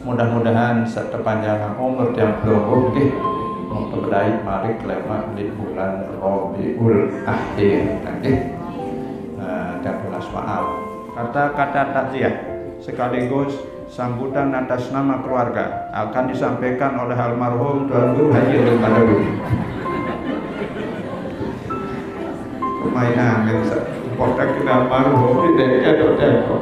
Mudah-mudahan sepanjang umur yang belum nggih mempelai mari klemak di bulan Rabiul Akhir nggih. Dan belas maaf. Kata-kata takziah sekaligus sambutan atas nama keluarga akan disampaikan oleh almarhum Tuan Guru Haji Abdul Madawi. Mainan kita kita almarhum di dek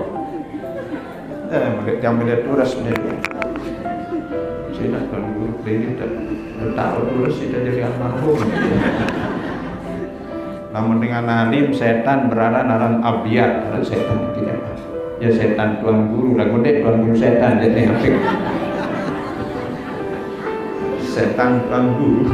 yang melihat turas sendiri. Sila Tuan Guru ini tahu turas tidak jadi almarhum. Namun dengan alim setan beraran abiyat, setan tidak. Ya setan Tuan Guru lah, gede Tuan Guru setan jadi apik. Setan Tuan Guru.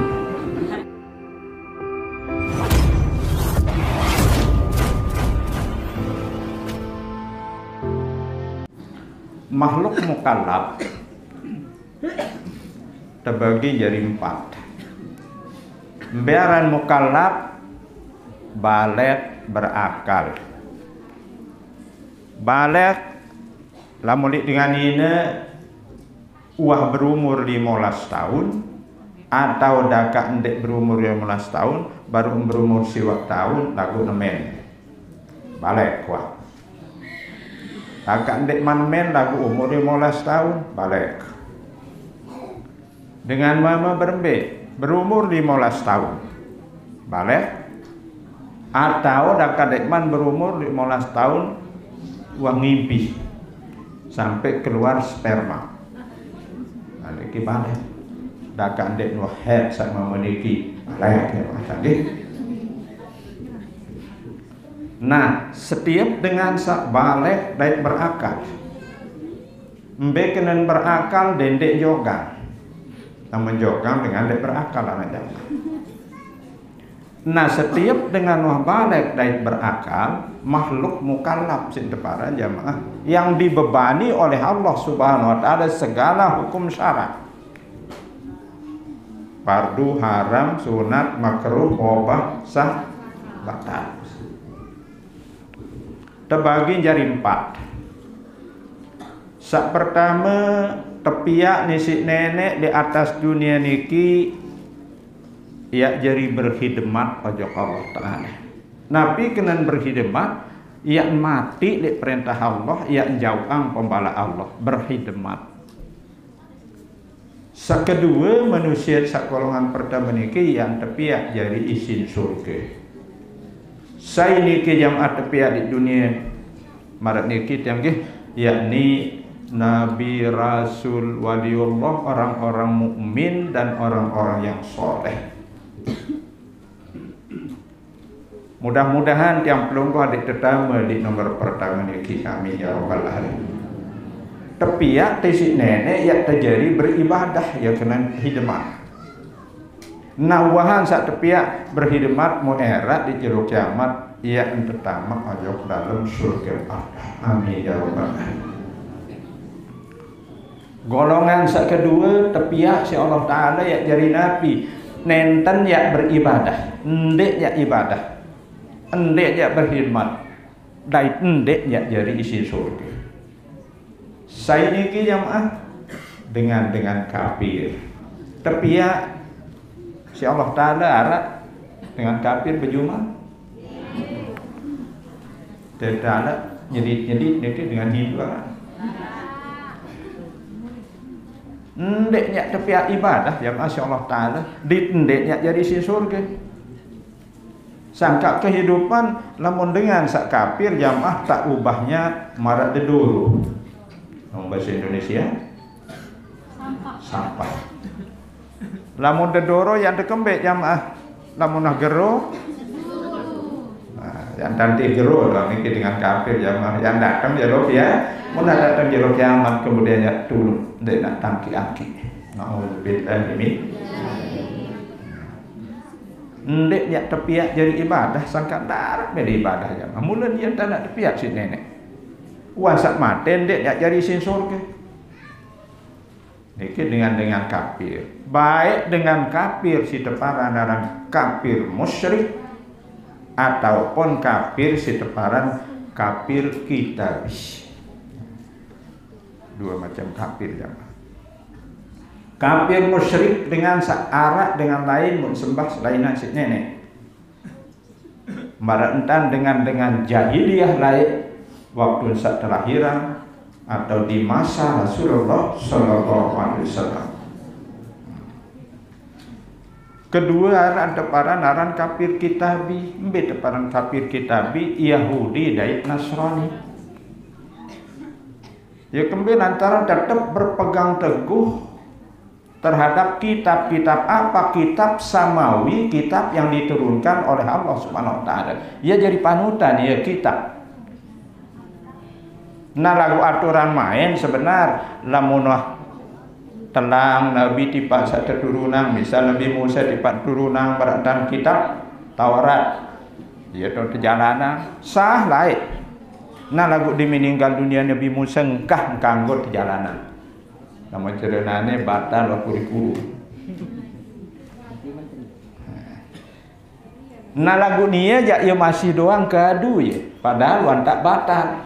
Makhluk mukallaf terbagi jadi 4. Biaran mukallaf baligh berakal. Baligh lamun dengan ini uah berumur 15 tahun atau daka endek berumur 15 tahun baru berumur siwak tahun lagu nemen. Baligh wah. Daka endek men lagu umur 15 tahun baligh. Dengan mama berumur 15 tahun baligh atau daka dekman berumur 15 tahun uang ngimpi sampai keluar sperma. Nah, iki baligh. Daka ndek no head sama meniki baligh ya tadi. Nah, setiap dengan baligh dan berakal. Mbekenen berakal dendek jogang. Namun jogang dengan dek berakal anak. Nah, setiap dengan baligh dan berakal, makhluk mukallaf sinteparan jamaah yang dibebani oleh Allah Subhanahu wa taala segala hukum syarak. Fardu, haram, sunat, makruh, mubah, sah, batal. Terbagi jadi 4. Sak pertama tepiak nisi nenek di atas dunia niki ya jadi berkhidmat pada Allah Ta'ala. Nabi kena berkhidmat ya mati di perintah Allah ya jauhang pembala Allah berkhidmat. Sak kedua manusia sak golongan pertama niki yang tepiak jadi isin surga. Saya niki yang tepiak di dunia marat niki yang yakni Nabi, Rasul, Waliullah, orang-orang mukmin dan orang-orang yang soleh. Mudah-mudahan yang pelungguh adik tetama di nomor pertama niki kami ya Rabbal Alamin. Tapi ya tisik nenek yang terjadi beribadah ya kena khidmat. Nawahan saat tepiak berkhidmat muerat di jero kiamat ia pertama ajak dalam surga Allah. Amin ya Rabbal Alamin. Golongan sak kedua tepiak si Allah Ta'ala ya jadi nabi nenten ya beribadah ndek ya ibadah ndek ya berkhidmat dan ndek ya jadi isi surga. Saya niki jamaah dengan kafir tepiak si Allah Ta'ala arah dengan kafir berjumpa tidak ada nyedit dengan Hindu ndeknya tepiak ibadah ya Masya Allah Ta'ala ndeknya jadi si surga. Sangka kehidupan lamun dengan sak kafir jamaah tak ubahnya marak deduru bahasa Indonesia sampah. Lamun dedoro yang dekembek jamaah lamun nah gero yang nanti gero lah ini dengan kafir jamaah yang datang jero ya mun datang jero kiamat kemudian ya turun ndek nak tangki-angki. Nauzubillah min. Ndek nya tepiak jadi ibadah sangka darat beda ibadah jamaah. Mula dia tak nak tepiak si nenek. Wasak mate ndek nya jadi sin surga. Niki dengan kafir. Baik dengan kafir si teparan darang kafir musyrik ataupun kafir si teparan kafir kitabis. Dua macam kafir jamaah. Kafir musyrik dengan searak dengan lain mun sembah selain si nenek. Marantan dengan jahiliyah lain waktu saat terakhir atau di masa Rasulullah Sallallahu Alaihi Wasallam. Kedua ada para naran kafir kitabi, mbet para kafir kitabi Yahudi dan Nasrani. Ya kemudian antara tetap berpegang teguh terhadap kitab-kitab apa? Kitab samawi, kitab yang diturunkan oleh Allah Subhanahu wa taala. Ya jadi panutan ya kitab. Nah lagu aturan main sebenar lamun telang Nabi tiba satu turunan, misal Nabi Musa tiba turunan beratan kitab Taurat. Ya tu perjalanan sah lain. Nah lagu di meninggal dunia Nabi Musa engkah kanggo perjalanan. Nama cerenane batal wa kurikulum. Nah lagu nia ya masih doang kadu ya, padahal wan tak batal.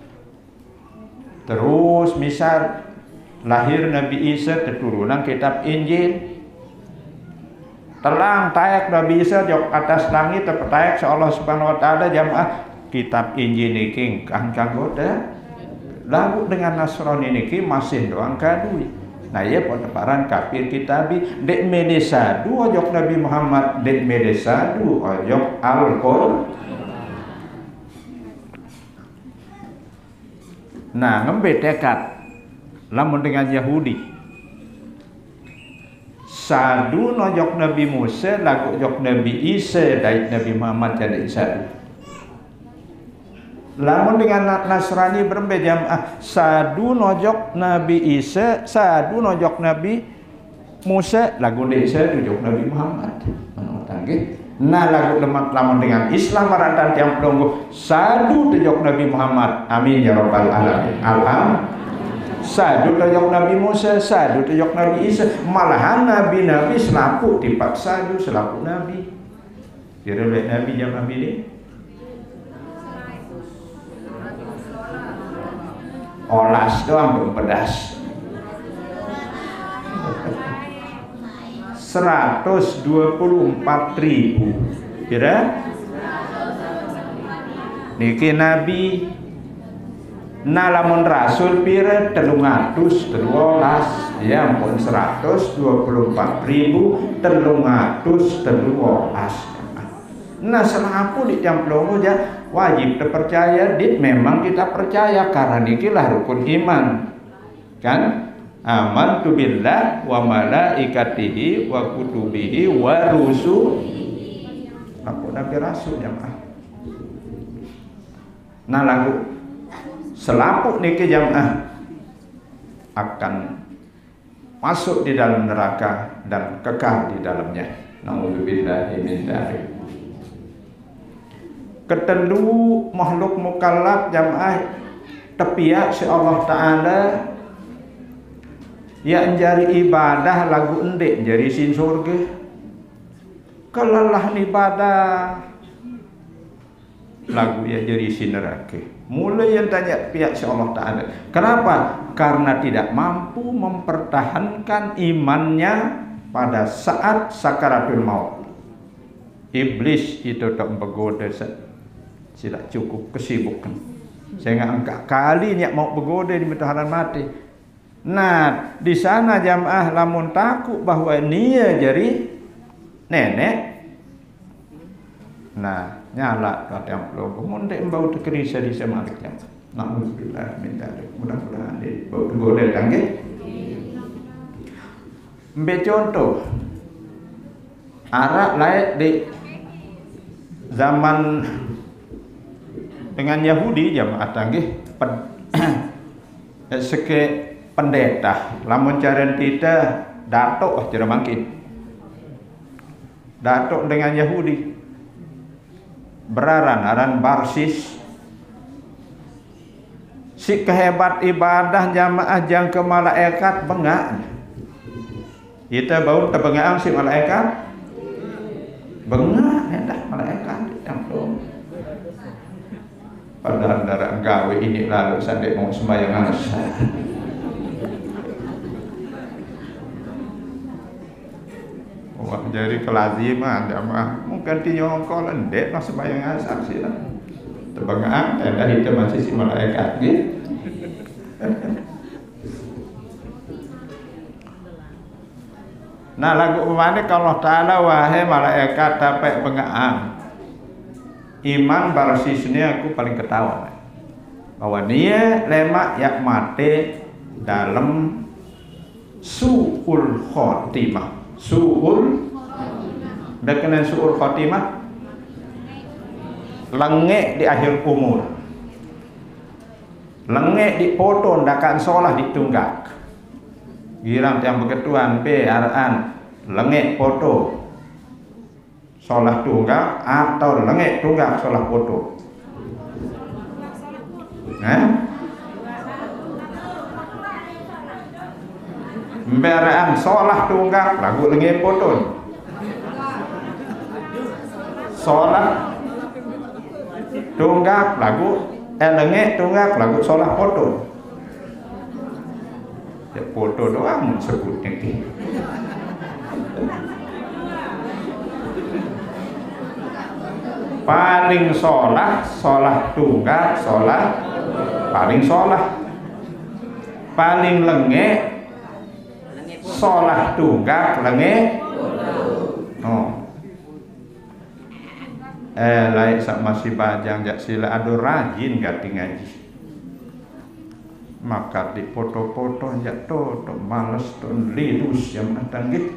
Terus misal lahir Nabi Isa keturunan kitab Injil. Telang tayak Nabi Isa jok atas langit terpetayak seolah Subhanahu wa taala jamaah kitab Injil niki kanggo lagu dengan Nasrani niki masih doang kadui. Nah ya poteparan kafir kitabi dek medesadu ojok Nabi Muhammad, dek medesadu ojok Al-Qur'an. Nah ngembe dekat lamun dengan Yahudi sadu nojok Nabi Musa lagu jok Nabi Isa dari Nabi Muhammad jadi sadu. Lamun dengan Nasrani berbeda sadu nojok Nabi Isa, sadu nojok Nabi Musa, lagu Isa nojok Nabi Muhammad. Nah lagu lamun dengan Islam maratan yang pelonggo sadu nojok Nabi Muhammad. Amin ya rabbal alamin. Sadu nojok Nabi Musa, sadu nojok Nabi Isa. Malahan nabi-nabi selaku tipak sadu selaku nabi. Kira oleh nabi jam nabi ini. Olas doang belum pedas. 124.000 kira niki nabi nalamun rasul pira 312 ya ampun 124.312. Nah selaku di camplomu aja wajib terpercaya dit memang kita percaya karena nikilah rukun iman kan. Amantu billah wa malaikatihi wa kutubihi wa rusulihi. Aku nabi rasul jamaah. Nah lagu selaku niki jamaah akan masuk di dalam neraka dan kekal di dalamnya. Nauzubillahi min dzalik. Ketelu makhluk mukallaf jamaah tepiak si Allah Ta'ala ya jari ibadah lagu endek jari sin surga kelelah ibadah lagu ya jari sin neraka. Mulai yang tanya pihak si Allah Ta'ala kenapa? Karena tidak mampu mempertahankan imannya pada saat sakaratul maut. Iblis itu tak menggoda sila cukup kesibukan. Saya angkat kali niat mau bergoda di mataharan mati. Nah, di sana jamaah lamun takut bahwa nia jadi nenek. Nah, nyala kat yang pelong. Munde embau tekerisa di semalik jamaah. Nauzubillah min dzalik. Mudah-mudahan di bau bergoda tangge. Ambil contoh. Arak lain di zaman dengan Yahudi jamaah tanggih seke pendeta lamun caren kita datuk tidak mungkin datuk dengan Yahudi beraran Barsis si kehebat ibadah jamaah jang ke malaikat bengak kita bau terbengang si malaikat bengak hendak malaikat yang belum padahal darah gawe ini lalu sampai mau sembahyang asar Wah, jadi kelaziman jamaah mungkin tinyongkol endek no sembahyang asar sih lah. Tebengang tenda hitam masih si malaikat gitu. Nah lagu umane kalau ta'ala wahai malaikat dapat pengaam iman barsisnya aku paling ketawa bahwa dia lemak yak mati dalam su'ul khotimah. Su'ul berkenaan su'ul khotimah lengek di akhir umur, lengek di foto ndakan solah ditunggak girang yang beketuan pe araan lengek foto solah tunggak atau lengek tunggak solah foto Mberaan solah tunggak lagu lengek foto solah tunggak lagu lengek tunggak lagu solah foto ya foto doang sebutnya gitu. Paling solah tunggak solah paling solah paling lengek solah tunggak lengek lain sak masih bajang jak sila ado rajin gati ngaji maka di foto-foto jak to males to lidus yang matang gitu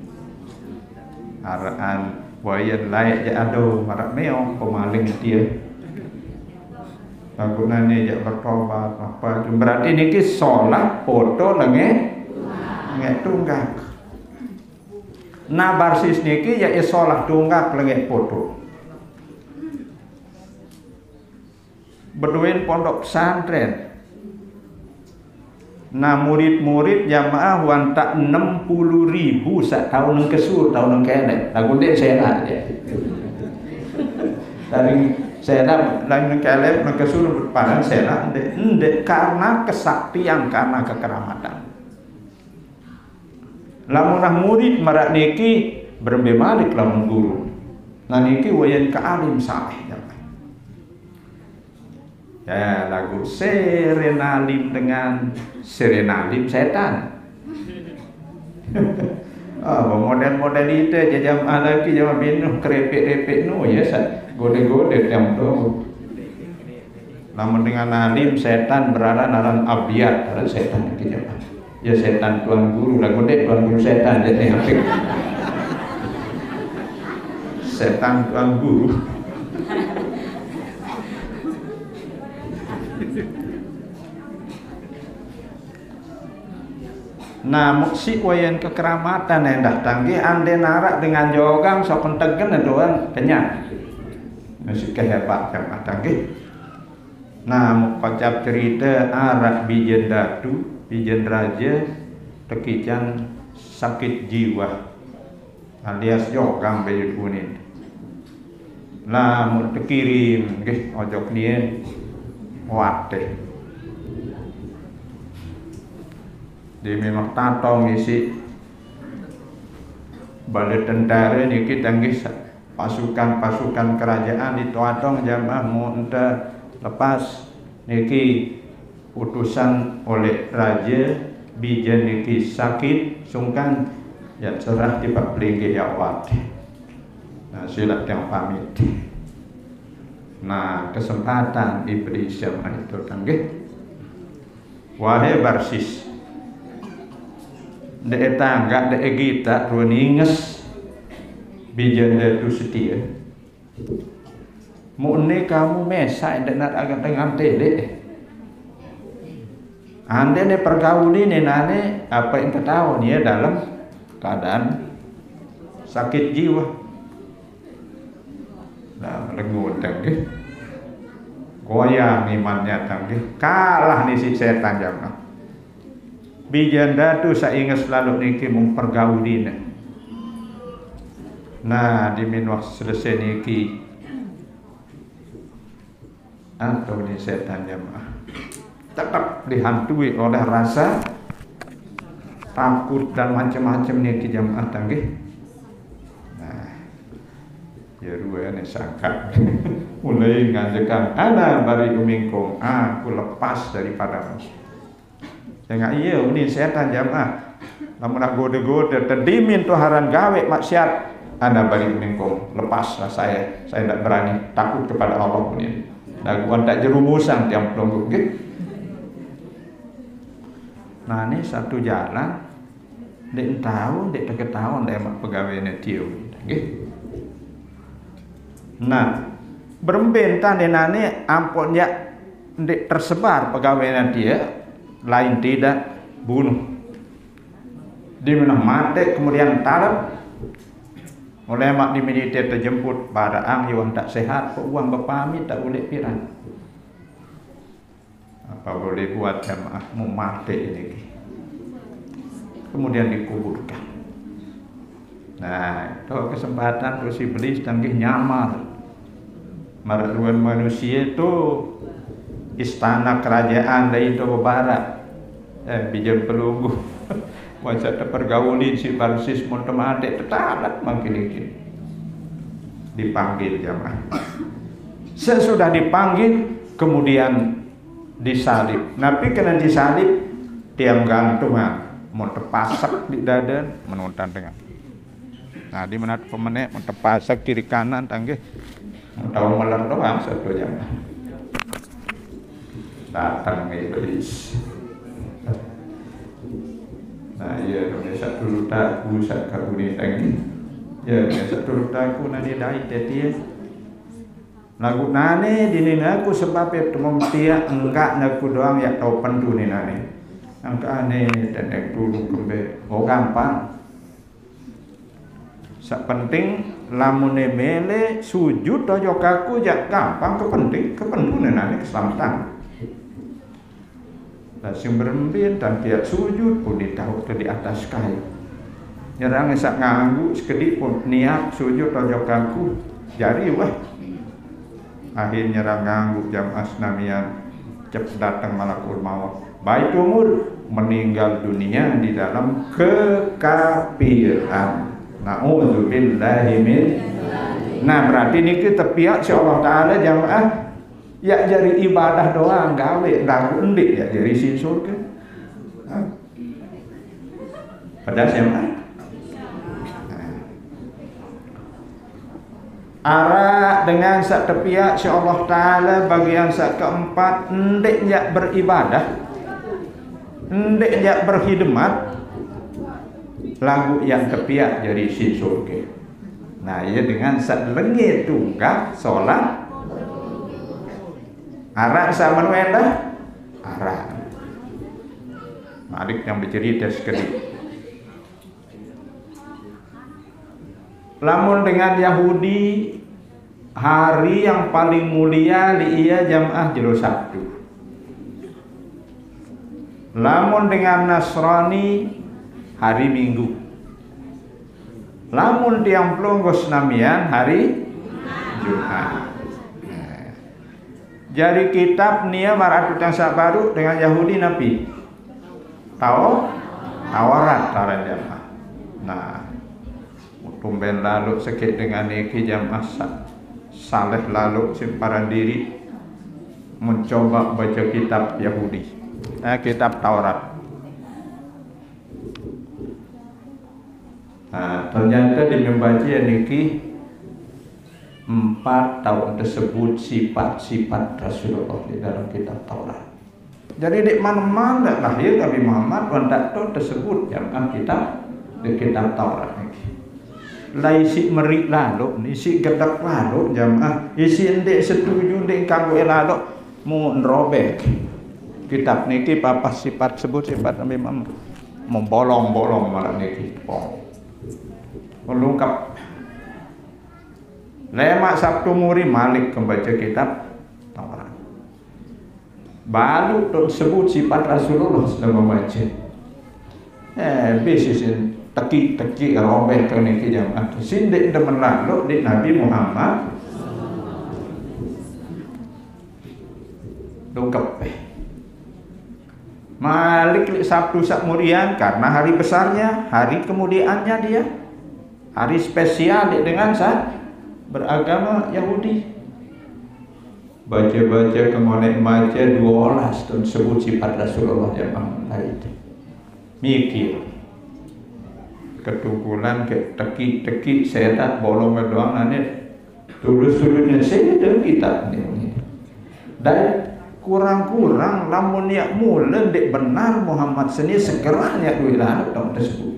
araan wayan layak jak ado marak meong pemaling dia lagunane jak bertobat apa berarti niki sholat foto lengek tunggak nah barsis niki ya sholat tunggak lengek foto berduin pondok pesantren. Nah murid-murid jamaah wantak 60.000 sak tahun nang kesur tahun nang kene. Lagu dek saya ya. Dari saya nang kene nang kesur padang saya ndek karena kesaktian karena kekeramatan. Lamun murid marak niki berbalik lamun guru. Nah niki wayan ka alim saleh. Ya lagu serenalim dengan serenalim setan. Model-model itu jam lagi jam binu kerepek-repek nu ya gode-gode jam tu. Namun dengan alim setan berada dalam abiyat ada setan itu jam. Ya setan tuan guru lagu dek tuan guru setan jadi apa? Setan tuan guru. Nah muksik wayan kekeramatan yang datang ki ande narak dengan jogang so pentegen doang kenyang masih kehebat yang datang ki. Nah mukocap cerita arak bijen datu bijen raja tekican sakit jiwa alias jogang bejut kuning. Nah mau tekirim ki ojok nien wate di memang tatong isi balik tentara niki tanggis pasukan kerajaan di tuatong jamaah mau enta lepas niki utusan oleh raja bijen niki sakit sungkan ya cerah di pelinggi awat. Nah silat yang pamit. Nah kesempatan iblis jamaah itu tanggih wahai barsis de tangga de gita runinges bijen de tu setia mune kamu mesa denat agak dengan tele ande ne pergauli ne nane apa yang ketahuan ya dalam keadaan sakit jiwa. Nah lengut tangge goyang imannya tangge kalah nih si setan jamaah. Bijanda tu saya ingat selalu niki mempergaulina. Nah di minwah selesai niki atau ni setan jamaah tetap dihantui oleh rasa takut dan macam-macam niki jamaah tanggih. Ya ruwene sangka. Mulai ngajekan ana bari minkum, aku lepas daripadamu. Jangan iya ini setan jamaah. Lamun nak goda-goda tedimin tuharan gawe maksiat, ana bari minkum, lepaslah saya tidak berani, takut kepada Allah ini. Daguan tak jerumusan tiap pelonggok gitu. Nah ini satu jalan, dek tahu, dek ketahuan dek mak pegawainya tiu, gitu. Nah, berbentan denane amponnya dek tersebar pegawainya dia, lain tidak bunuh. Di mana mati kemudian talab, oleh mak di militer terjemput barang yang tak sehat, kok uang berpamit tak boleh pirang. Apa boleh buat jamaah mau mati ini? Kemudian dikuburkan. Nah, itu kesempatan terus iblis tanggih nyamar. Meruan manusia itu istana kerajaan dari itu barat. Bijan pelunggu. Wajah terpergaulin si Barsis Montemade tetalat makin ini. Dipanggil jamaah. Sesudah dipanggil kemudian disalib. Nabi kena disalib tiang gantungan mau terpasak di dada menonton dengan. Nah di mana pemenek mau terpasak kiri kanan tanggih mau tahu meler doang satu jam. Datang iblis. Nah iya Indonesia dulu tak usah kau ni tanggih. Ya Indonesia dulu tak aku nanti dai tetie. Lagu nane dini aku sebab itu memtia enggak naku doang ya tahu pendu ni nane. Angka aneh tenek dulu kembe. Oh gampang. Sak penting lamune mele sujud tojo kaku jak gampang kepenting kependu nane keselamatan. Lah sing berembin dan tiap sujud pun ditahu ke di atas kayu. Nyerang sak nganggu sekedip pun niat sujud tojo kaku jari wah. Akhirnya nganggu jam asnamian cep datang malakul maut. Baik umur meninggal dunia di dalam kekafiran. Na'udzubillahi min. Nah berarti ini kita pihak si Allah Ta'ala jamaah ya jadi ibadah doang gawe lagu endik ya jadi si surga. Pada siapa? Arah dengan sak tepiak si Allah Ta'ala bagian sak keempat endik ya beribadah, endik ya berkhidmat, lagu yang tepiak jadi si surga. Nah ya dengan sak lengi tunggal sholat arah sama nuelah arah Malik yang bercerita sekali. Lamun dengan Yahudi hari yang paling mulia li iya jamaah jelo Sabtu. Lamun dengan Nasrani hari Minggu. Lamun tiang pelonggos namian hari Jumat. Jadi kitab nia maratut yang baru dengan Yahudi Nabi. Tawarat taran jamaah. Nah tumben lalu sekit dengan iki jamaah saleh lalu simparan diri mencoba baca kitab Yahudi, kitab Taurat. Nah, ternyata di membaca niki 4 tahun tersebut sifat-sifat Rasulullah di dalam kitab Taurat. Jadi di mana-mana lahir Nabi Muhammad wandak tu tersebut jamaah kitab di kitab Taurat niki. Lai isi merik lalu, isi gedak lalu jamaah, isi ndek setuju ndek kanggo lalu mu nrobek. Kitab niki papas sifat sebut sifat Nabi Muhammad. Membolong-bolong malah niki. Melungkap. Lemak Sabtu Muri Malik membaca kitab Taurat. Baru tersebut sifat Rasulullah sedang membaca. Bisnis teki robek ke niki jamaah sindik demen lalu di Nabi Muhammad dongkep Malik Sabtu Sakmurian karena hari besarnya, hari kemudiannya dia hari spesial dengan beragama Yahudi. Baca-baca kemonek baca 12 dan sebut sifat Rasulullah jamaah itu. Mikir. Ketukulan ke teki-teki saya tak bolong doang nane tulus-tulusnya saya dan kita ini. Dan kurang-kurang lamun yak mula dek benar Muhammad seni segeranya duilah tahun tersebut.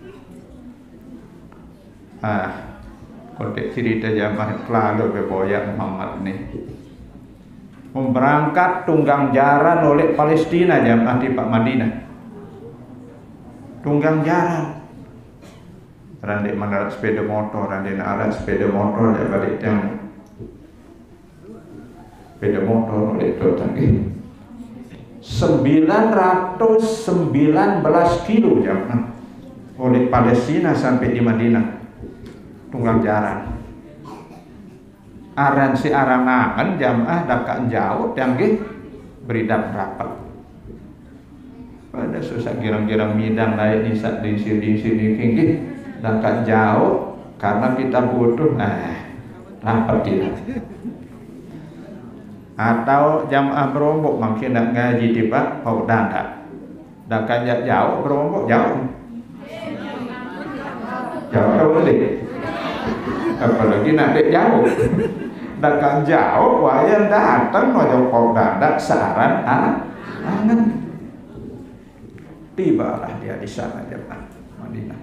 Konteks cerita jamaah lalu beboyak Muhammad ni berangkat tunggang jaran oleh Palestina jamaah di Pak Madinah. Tunggang jaran. Randik mana sepeda motor, randik nak sepeda motor dia balik yang sepeda motor oleh itu tadi 919 kilo jamaah oleh Palestina sampai di Madinah tunggang jaran. Aran si arangan jamaah dakan jauh yang beridap rapat. Pada susah girang-girang midang naik di sini tinggi dakan jauh karena kita butuh rapat tidak. Atau jamaah berombok makin nak ngaji tiba pau danda. Dakan jauh berombok jauh. Jauh boleh. Apalagi nanti jauh. Dakan jauh wayan datang ngojok pau danda saran angan. Tibalah dia di sana jemaah Madinah.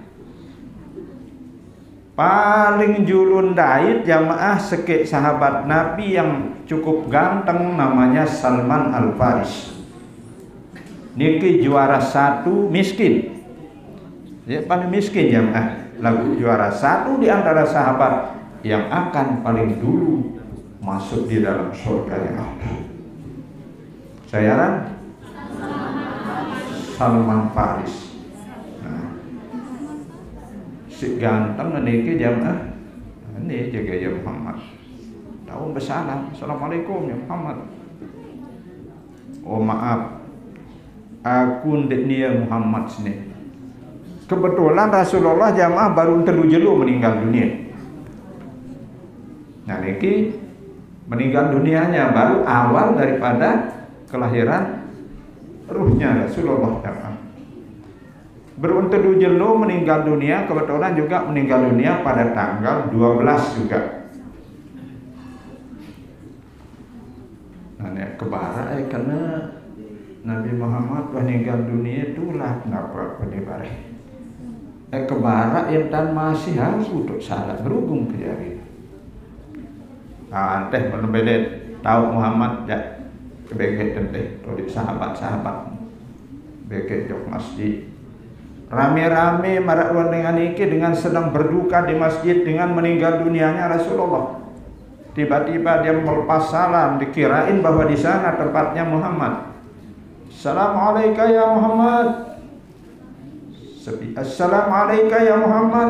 Paling julun dait jamaah sekek sahabat Nabi yang cukup ganteng namanya Salman Al-Faris. Niki juara 1 miskin. Dia paling miskin jamaah. Lagu juara 1 di antara sahabat yang akan paling dulu masuk di dalam surga yang Allah. Sayaran Salman Faris. Si ganteng niki jamaah ini jaga ya Muhammad tahu bersalam assalamualaikum ya Muhammad. Oh maaf aku ndek nia Muhammad sini. Kebetulan Rasulullah jamaah baru terjelu meninggal dunia. Nah niki meninggal dunianya baru awal daripada kelahiran ruhnya Rasulullah jamaah. Beruntung jelu meninggal dunia, kebetulan juga meninggal dunia pada tanggal 12 juga. Nah, kebara karena Nabi Muhammad meninggal dunia itulah ngapa penibare. Kebara intan masih harus untuk salat berhubung kejari. Anteh bener-bener tahu Muhammad ya kebeket tenteh oleh sahabat-sahabat beket jok masjid. Rame-rame marak dengan iki dengan sedang berduka di masjid dengan meninggal dunianya Rasulullah. Tiba-tiba dia melepas salam, dikirain bahwa di sana tempatnya Muhammad. Assalamualaikum ya Muhammad. Assalamualaikum ya Muhammad.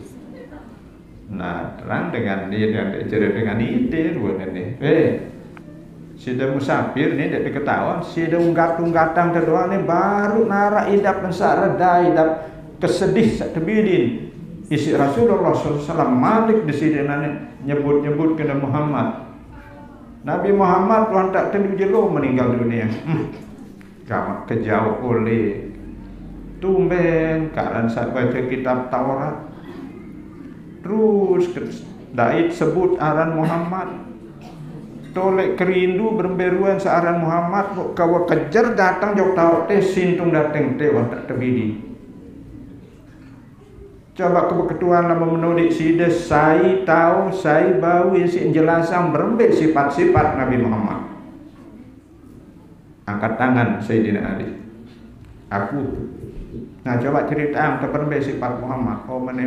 Nah, terang dengan dia dan cerita dengan ide dua ini. Sudah musafir ni dia ketahuan, sudah unggat-unggatang terdoa ni baru nara idap mensak reda idap kesedih sak tebidin. Isi Rasulullah SAW malik di sini nyebut-nyebut kena Muhammad. Nabi Muhammad Tuhan tak tentu jelo meninggal dunia. Kamu kejauh oleh tumben karena saat baca kitab Taurat. Terus dait sebut aran Muhammad. Tolek kerindu berberuan searan Muhammad kawa kejar datang jauh tahu teh sintung datang teh tak terbidi. Coba kebetulan lama menulis sida saya tahu saya bau isi jelasan berembek sifat-sifat Nabi Muhammad. Angkat tangan Sayyidina Ali. Aku. Nah coba cerita terberembek sifat Muhammad. Oh meneh.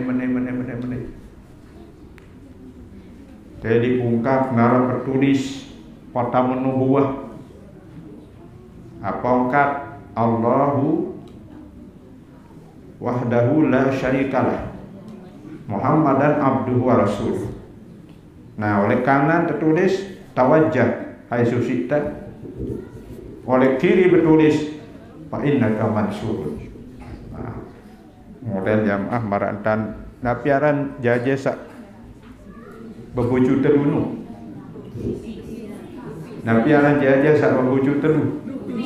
Jadi ungkap ngarang bertulis kota menubuah apa ungkap Allahu wahdahu la syarikalah Muhammadan abduhu wa rasuluh. Nah oleh kanan tertulis tawajjah hai susita, oleh kiri bertulis fa innaka mansurun. Nah model jamaah marantan napiaran jajesak bebuju terunu. Nabi aran jaja sak bebuju telu.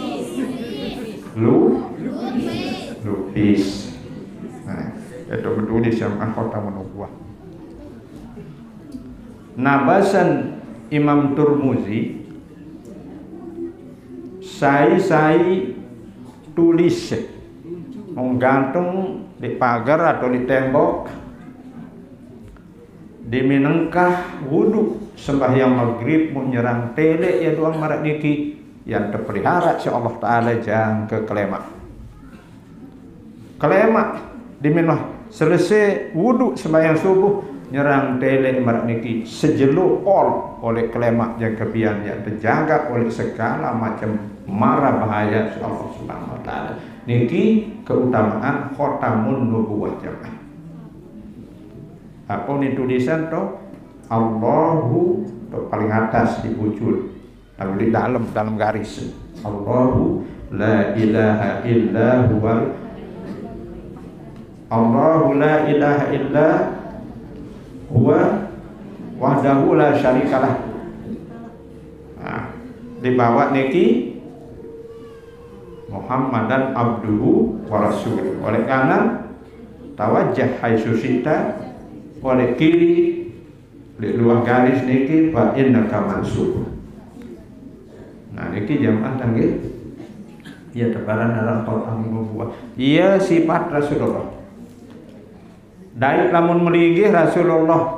Lupis. Nah, itu menulis yang kota menubuah. Nabasan Imam Turmuzi sai tulis menggantung di pagar atau di tembok di minengkah wudhu sembahyang maghrib menyerang tele ya doang marak niki yang terpelihara si Allah Ta'ala jang ke kelemak di minah selesai wudhu sembahyang subuh nyerang tele marak niki sejelo all oleh kelemak yang kebian yang terjaga oleh segala macam mara bahaya si Allah Subhanahu Wa Ta'ala. Niki keutamaan khotamun nubuwah jamaah. Apa ini tulisan toh Allahu toh paling atas di ujung, tapi di dalam garis Allahu la ilaha illa huwal Allahu la ilaha illa huwa wahdahu la syarikalah. Nah, dibawa niki Muhammadan abduhu wa rasuluh. Oleh kanan tawajjah haitsu syi'ta, oleh kiri di luar garis niki fa innaka mansub. Nah niki jamaah tanggih ya tebaran dalam total nubuwah. Iya sifat Rasulullah. Daik lamun melinggih Rasulullah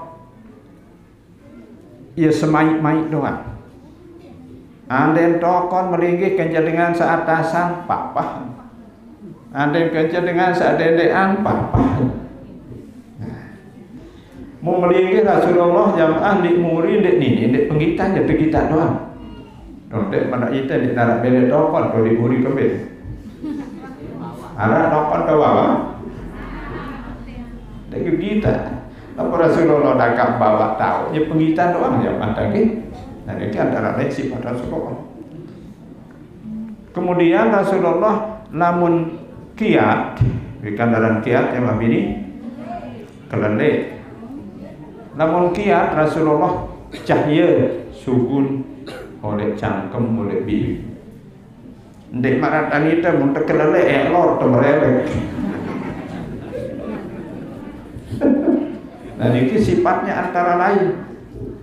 ya semait-mait doang. Anden tokon melinggih kencendengan seatasan papah. Anden kencendengan seadendean papah. Mau melinggih Rasulullah jamaah di muri dek nini dek penggitan ya penggitan doang. Dek pada kita di narak beli tokon kalau di muri kebel. Ada tokon ke bawah. Dek kita. Apa Rasulullah dakak bawa tahu ya penggitan doang ya mantap. Nah ini antara lain sifat Rasulullah. Kemudian Rasulullah namun kiat, bukan dalam kiat yang ini kelelek. Namun kiat Rasulullah cahaya sugun oleh cangkem oleh bibi. Ndek maratan itu muntah kelelek elor temerelek. Nah ini sifatnya antara lain.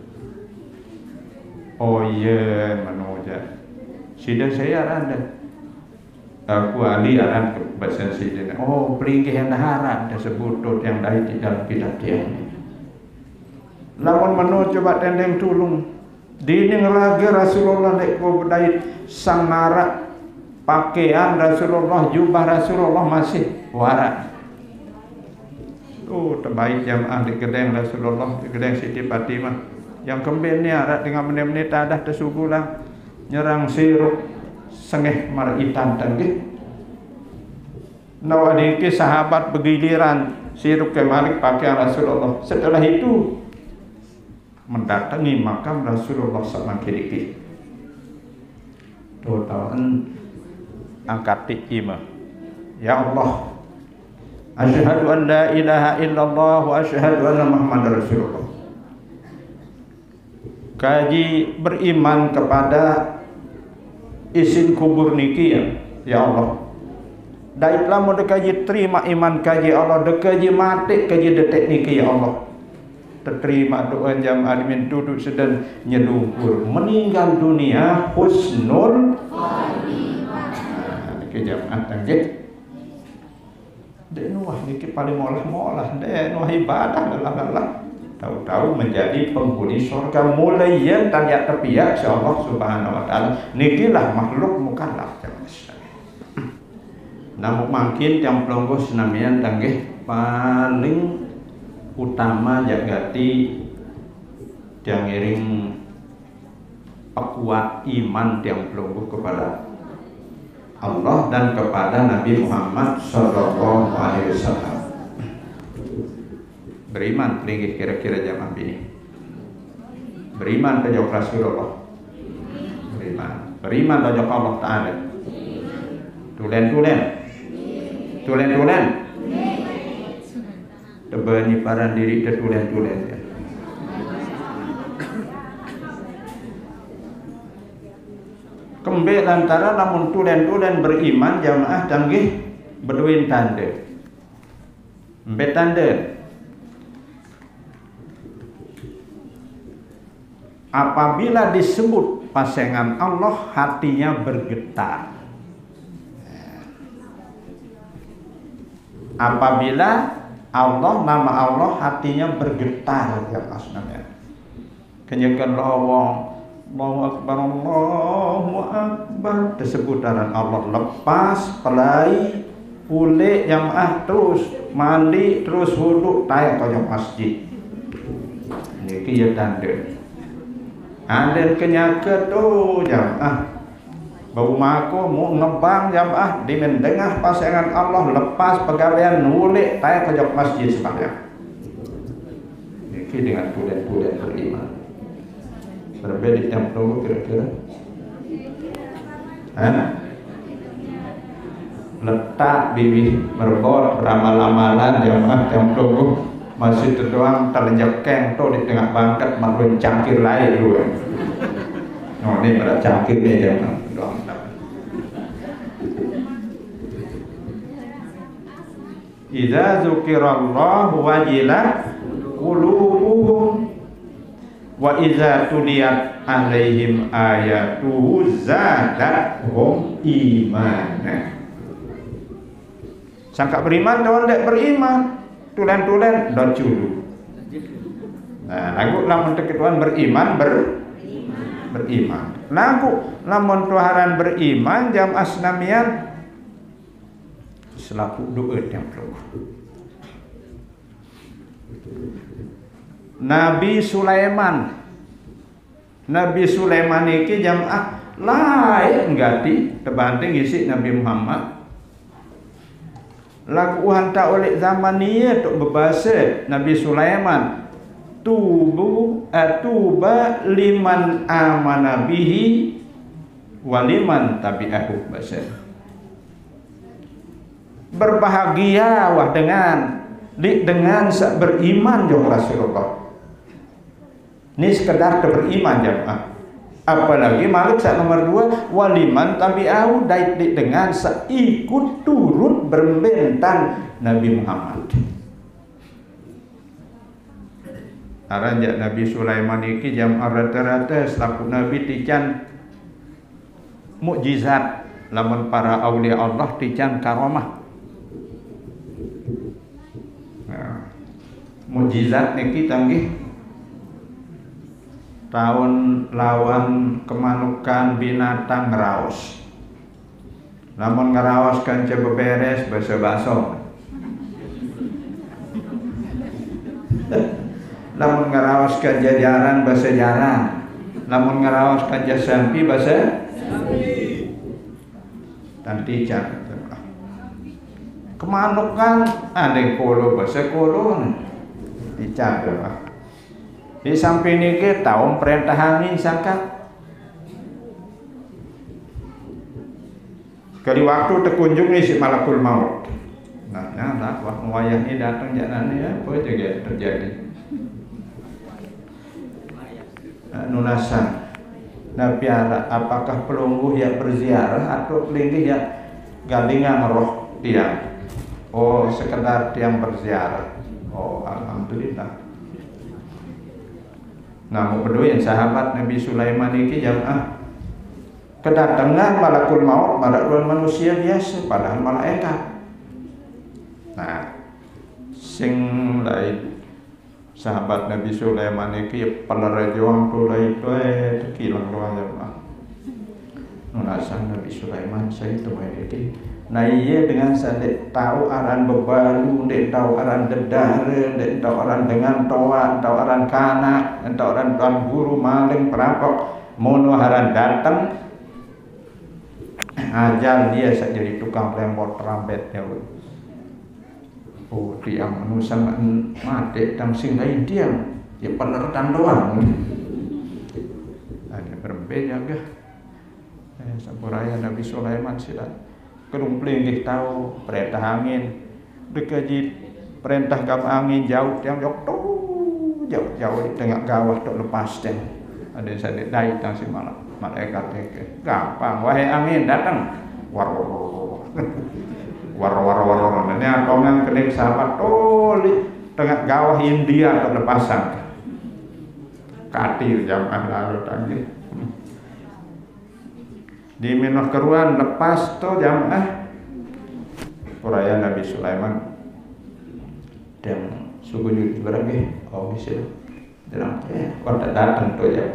Oh iya, manoja. Sidang saya ada. Aku ahli aran ke bahasa sidang. Oh, peringkih yang haram disebut yang dari di dalam kitab dia. Lawan mano coba tendeng tulung. Dini ngelagi Rasulullah nek ko bedait sang narak pakaian Rasulullah, jubah Rasulullah masih warak. Oh, terbaik jamaah di gedeng Rasulullah, di gedeng Siti Fatimah. Yang kembelnya arat dengan menit-menit adah tersubulang nyerang sirup sengeh maritan tangge. Nawadiki sahabat begiliran sirup ke Malik pakaian Rasulullah. Setelah itu mendatangi makam Rasulullah sama kiri-kiri. Totalan angkat imam. Ya Allah, asyhadu an la ilaha illallah wa asyhadu anna Muhammadar Rasulullah. Kaji beriman kepada isin kubur niki ya Allah. Daiklah mau dekaji terima iman kaji Allah, dekaji mati kaji detek niki ya Allah. Terterima doa jamaah min duduk sedang nyelumpur meninggal dunia husnul khatimah. Niki jamaah tanggih. Dek nuah niki paling molah dek nuah ibadah Allah. Tahu-tahu menjadi penghuni surga mulai yang tanya terpiak Allah Subhanahu Wa Ta'ala. Nikilah makhluk mukallaf. Namun makin yang pelonggo senamian tanggih paling utama jagati yang iring kuat iman yang pelonggo kepada Allah dan kepada Nabi Muhammad Sallallahu Alaihi Wasallam. Beriman pelinggi kira-kira jamaah ini. Beriman ke Rasulullah. Beriman ke Allah Ta'ala. Tulen. Tebani paran diri ke tulen ya. Embe lantara namun tulen-tulen beriman jamaah tanggih berduin tanda. Embe tanda. Apabila disebut pasangan Allah hatinya bergetar. Apabila Allah, nama Allah hatinya bergetar ya asnanya. Kenyakan Allahu Akbar, Allahu Akbar disebutaran Allah lepas pelai pulih jamaah terus mandi terus wudu tayak ke masjid. Niki ya tanda. Anden kenyaka tu jamaah bau mako mau ngebang jamaah di mendengah pasangan Allah lepas pegawaian nulik tayak ke masjid sembahyang. Niki dengan bulan-bulan beriman. Berbeda yang tunggu kira-kira letak bibi berbor ramal-amalan jamaah yang tunggu masih terdoang terjekeng tu di tengah bangkat maklum cangkir lain dulu. Oh ini pada cangkir ni jamaah doang. Idza dzukirallahu wajilat qulubuhum wa idza tuliyat alaihim ayatuhu zadatuhum imanan. Sangka beriman dawan dek beriman, tulen-tulen dan culu. Nah, lagu lamun tekituan beriman beriman. Lagu lamun tuharan beriman jam asnamian selaku doa yang perlu. Nabi Sulaiman iki jamaah lain gati terbanding isi Nabi Muhammad. Lagu hantar oleh zaman ini tok berbahasa Nabi Sulaiman tuba liman amana bihi waliman tabi'ahu bahasa. Berbahagia wah dengan beriman jauh Rasulullah. Ini sekedar beriman jamaah. Apalagi Malik saat nomor 2 waliman tabi'ahu dengan seikut turut berbentan Nabi Muhammad. Aranjak Nabi Sulaiman iki jamaah rata-rata selaku Nabi tican mukjizat lamun para aulia Allah tican karamah. Nah, mukjizat niki tanggih tahun lawan kemanukan binatang ngeraos. Namun ngeraos kan coba beres basa-basa. Namun ngeraos kan jajaran bahasa jarang. Namun ngeraos kan jasampi bahasa tanti jan. Kemanukan ada kolo bahasa kolo dicapai. Di samping ini tahun perintah angin sangka kali waktu terkunjung ni si malakul maut. Nah, nyata waktu wayah ini datang jangan ya, apa juga terjadi. Nunasan Nabi Allah, apakah pelungguh yang berziarah atau pelinggi yang galingan roh dia? Oh, sekedar yang berziarah. Oh, alhamdulillah. Nah, berdua yang sahabat Nabi Sulaiman ini jamaah kedatangan malakul maut, malakul manusia biasa padahal malaikat. Nah, sing lain sahabat Nabi Sulaiman ini pelerjuang tulai tekilang doang jamaah. Nunasan Nabi Sulaiman saya temui ini. Nah iya dengan saya tahu aran bebalu, dek tahu aran dedare, dek tahu aran dengan toa, tahu aran kanak, tahu aran tuan guru maling perampok, mono aran datang, ajal dia saya jadi tukang lembot trompetnya. Oh tiang manusia mati, dan sing lain tiang, ya penertan doang. Ada berbeda gak? Sampuraya Nabi Sulaiman silat. Kerumpling kita tahu perintah angin dikaji perintah kam angin jauh yang jauh di tengah gawah tok lepas dan ada sadek dai tang si malam malaikat itu. Gampang, wahai angin datang. War. Ini atongan kening sahabat tolik tengah gawah India atau pasang. Katil jamaah lalu tadi. Di minus keruan lepas to jamaah Puraya Nabi Sulaiman dan suku juri berapa? Oh bisa dalam kota datang to ya.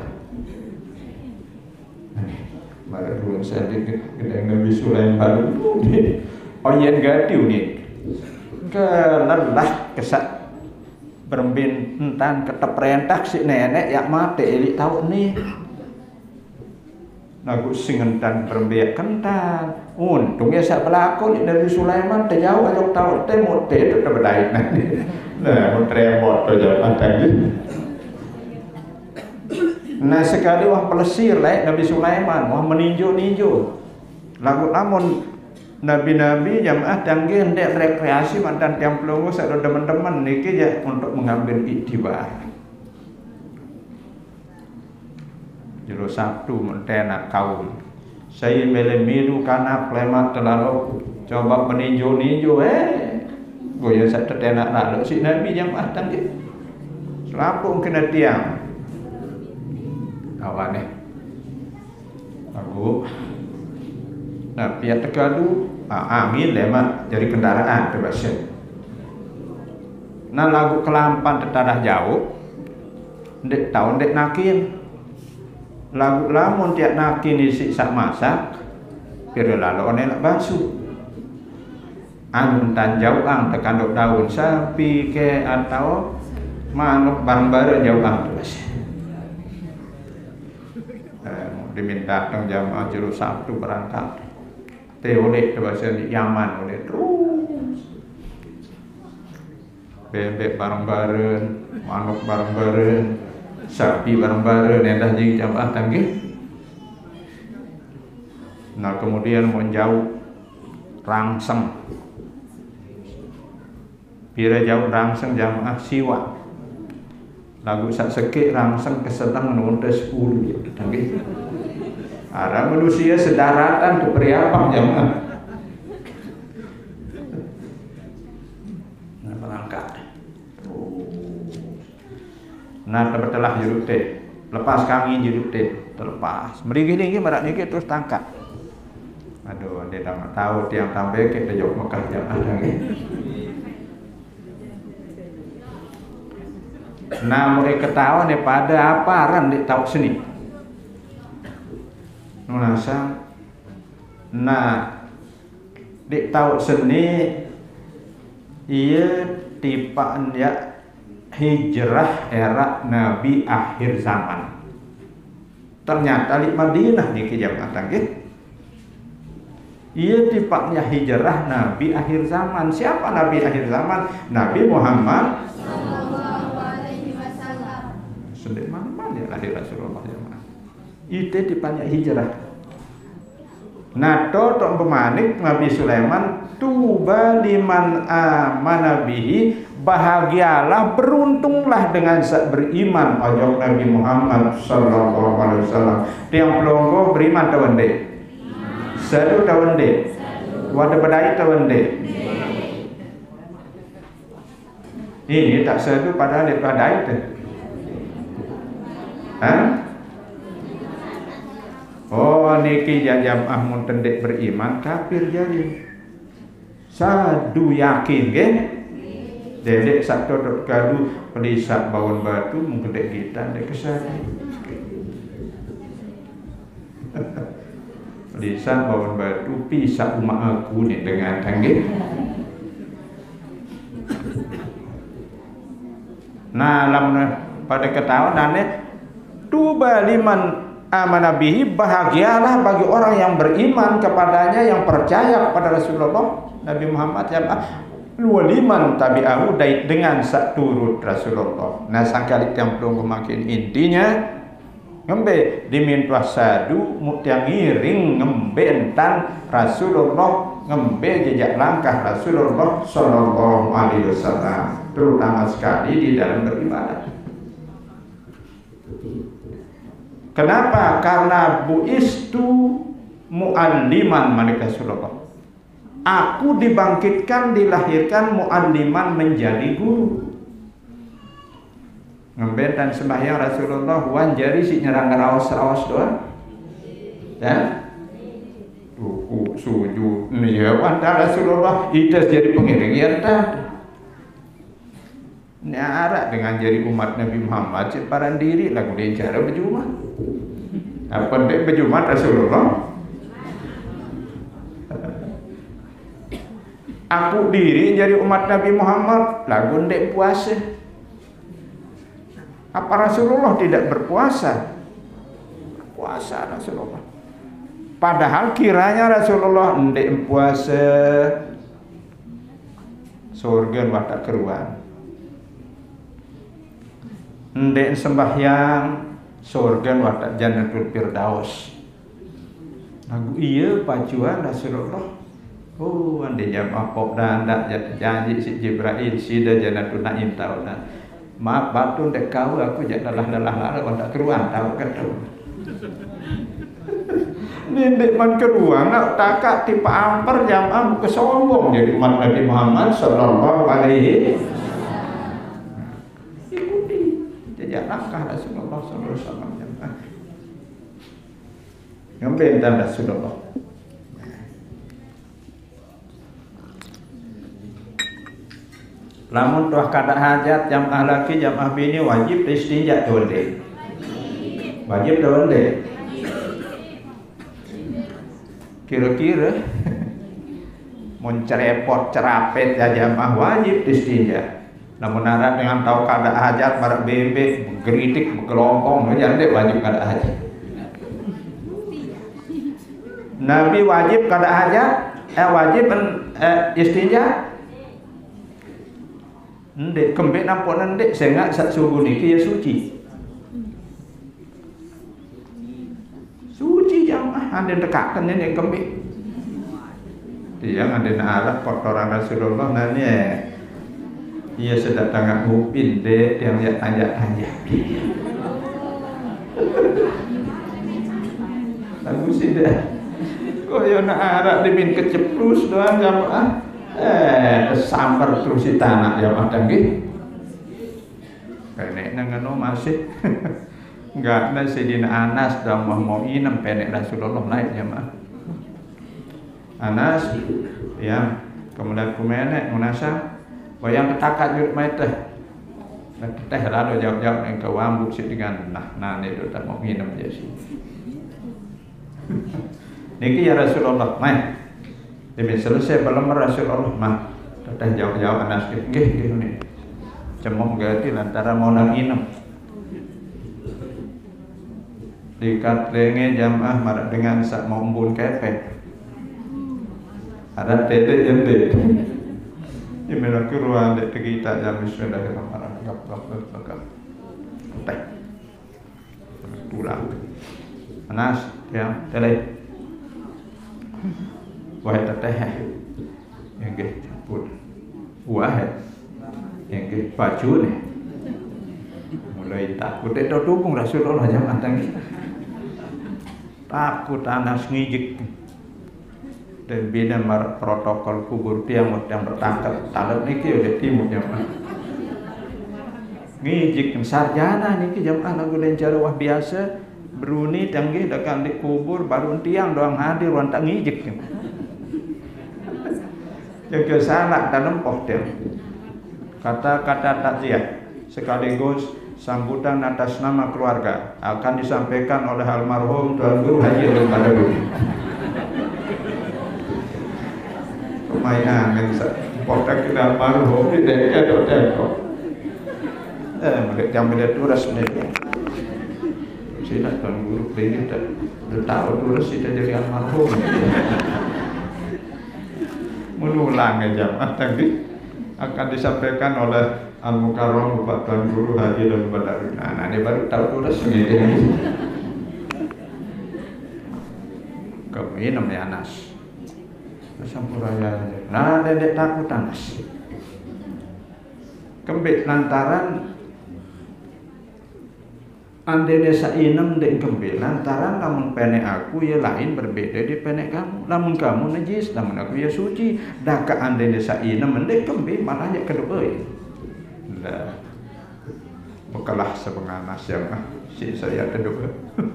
Mari dulu saya dengan Nabi Sulaiman oh yang gatiu nih kelelah kesak berembin entan keteperentak si nenek yang mati elik tahu nih nagu singentan berembiak kentan untungnya saya pelakon Nabi Sulaiman terjauh ajok tahu temut itu terbedai nanti nah tremot terjauh tadi. Nah sekali wah pelesir lah Nabi Sulaiman wah meninju lagu namun Nabi-nabi jamaah tanggi hendak rekreasi mantan tiang pelongo ada teman-teman niki ya untuk mengambil iktibar. Jero Sabtu mentena kaum. Saya melemiru karena plemat terlalu coba meninju-ninju goyo sak tetena lalu si Nabi jamaah tanggi. Selapung kena tiang. Awane. Aku nah pihak tegadu amin lemak jadi kendaraan terbasir. Nah lagu kelampan tetanah jauh ndek tahun ndek nakin lagu lamun tiap nakin isi sak masak pira lalu onek basuh anu tan jauh ang tekan daun sapi ke atau manuk bareng-bareng jauh ang terbasir. Diminta tang jamaah jero Sabtu berangkat oleh bahasa Yaman oleh terus bebek bareng-bareng manuk bareng-bareng sapi bareng-bareng endah jadi jamaah tanggi. Nah kemudian menjauh rangseng pira jauh rangseng jamaah siwa lagu sak sekik rangseng kesetang menunda 10 tanggi. Ada manusia sedaratan ke periapang jamaah. Nah berangkat. Nah terbetelah jeruk teh. Lepas kami jeruk teh terlepas. Merigi-rigi merak niki terus tangkap. Aduh, dia tak tahu tiang tambah kita jauh Mekah jamaah lagi. Nah mereka tahu nih pada apa ran di tahu seni. Nunasa nah di tahu seni ia tipaan ya hijrah era Nabi akhir zaman. Ternyata di Madinah di jamaah tanggi. Ia tipaknya hijrah Nabi akhir zaman. Siapa Nabi akhir zaman? Nabi Muhammad sallallahu alaihi wasallam. Sedih mana ya lahir Rasulullah jamaah. Itu tipanya hijrah. Nah, totok pemanik Nabi Sulaiman tuba liman amana bihi bahagialah beruntunglah dengan beriman ojok Nabi Muhammad sallallahu alaihi wasallam. Tiang pelonggo beriman tawende. Satu tawende. Wadah badai tawende. Ini tak satu padahal dia badai tu. Oh niki jamaah mun tendek beriman kafir jadi. Sadu yakin ke? Dedek sak todot kadu pelisak bawon batu mengkedek kita dek kesana. Pelisak bawon batu pisah umat aku ni dengan tanggih. Nah lamun pada ketahuan tuba liman amanabihi bahagialah bagi orang yang beriman kepadanya yang percaya kepada Rasulullah Nabi Muhammad luwaliman tabi'ahu dengan sak turut Rasulullah. Nah sangkali yang belum makin intinya ngembe diminta sadu mutiang ngiring ngembe entan Rasulullah ngembe jejak langkah Rasulullah sallallahu alaihi wasallam terutama sekali di dalam beribadah. Kenapa? Karena buistu mu'alliman malika Rasulullah. Aku dibangkitkan, dilahirkan mu'alliman, menjadi guru. Ngemben sembahyang Rasulullah wan jari si nyerang raos-raos doang. Ya. Ruku, sujud, ya antara Rasulullah itu jadi pengiring ya tadi. Nyara dengan jadi umat Nabi Muhammad separan diri lagu dia cara berjumat. Apa dek berjumat Rasulullah? Aku diri jadi umat Nabi Muhammad lagu dek puasa. Apa Rasulullah tidak berpuasa? Puasa Rasulullah. Padahal kiranya Rasulullah ndek puasa surga watak keruan. Ndek sembahyang surga watak Jannatul Firdaus. Lagu iya pacuan Rasulullah. Oh, ande jamaah pok dan ndak janji si Jibril sida Jannatul Naim tahu nah. Maaf batu ndek kau aku jak dalah watak keruan tahu kan tahu. Nindek man keruang nak takak tipe amper jamaah buka sombong jadi umat Nabi Muhammad sallallahu alaihi ikuti jejak langkah Rasulullah sallallahu alaihi wasallam jamaah. Ngambil dan Rasulullah. Lamun tuah kada hajat jamaah laki jamaah bini wajib istinja dolde. Wajib dolde. Kira-kira mencerepot cerapet ya jamaah wajib istinja. Namun nara dengan tahu kada hajat barak bebek geritik berkelompong jangan deh wajib kada hajat. Nabi wajib kada hajat wajib istinja. Ndek kembek nampun ndek sehingga sak subuh niki ya suci. Suci jamaah ada dekatkan yang kembek. Dia ada narak kotoran Rasulullah nanya. Ia sedang tengah ngupin dek yang dia tanya. Lagu sih deh. Kok ya narak dimin keceplus doang jamaah. Sambar terus di tanah ya madang gitu. Penek ngono masih. Enggak Sayyidina Anas dah mau inem penek Rasulullah naik jamaah. Anas ya kemudian kumenek munasa bayang ketakat yuk mai teh. Teh lalu jawab-jawab yang kewambuk sih dengan nah itu tak mau inem je sih. Niki ya Rasulullah mai. Demi selesai belum Rasulullah mah teteh jawab Anas nggih nih. Cemong ganti lantaran mau nang inem. Dikat lenge jamaah marak dengan sak mau embun kepek. Ada tete jende. Ini lagi ruang dek kita jam bismillahirrahmanirrahim. Gap. Teh. Pulang. Anas ya tele. Wahai teteh yang ke pun wahai yang ke baju nih mulai takut itu dukung Rasulullah zaman tadi takut Anas ngijik dan bina protokol kubur tiang yang bertangkap talat niki udah timur zaman ngijik sarjana niki zaman lagu lencar wah biasa beruni tanggi dekat di kubur baru tiang doang hadir wantak ngijik jaga salah dalam pohon kata-kata takziah sekaligus sambutan atas nama keluarga akan disampaikan oleh almarhum Tuan Guru Haji Abdul Qadir. Lumayan bisa pohon kita almarhum di dek. Mereka jam bila turas ni. Sila Tuan Guru ini dah tahu turas kita jadi almarhum. Menulang jamaah tadi akan disampaikan oleh Al-Mukarram Bapak Tuan Guru Haji dan Badarul. Nah, ini baru tahu tulis gitu. Kami namanya Anas. Sampuraya. Nah, dedek takut Anas. Kembik lantaran Andai sainem dek kembali lantaran lamun penek aku ya lain berbeda di penek kamu. Lamun kamu najis, lamun aku ya suci. Dah ka andai sainem dek kembali malah ya kedua. Lah, bukalah sebenganas yang si saya kedua.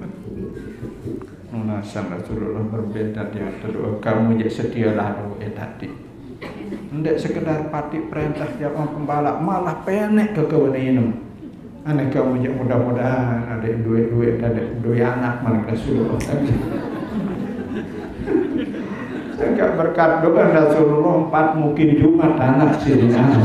Munasan Rasulullah berbeda dia kedua. Kamu jadi setialah doa tadi. Ndek sekedar pati perintah jawab pembalak malah penek ke kewenangan. Anak kamu yang mudah-mudahan ada duit-duit, ada duit anak mana Rasulullah. Saya enggak berkat doa Rasulullah 4 mungkin Jumat anak sini anak.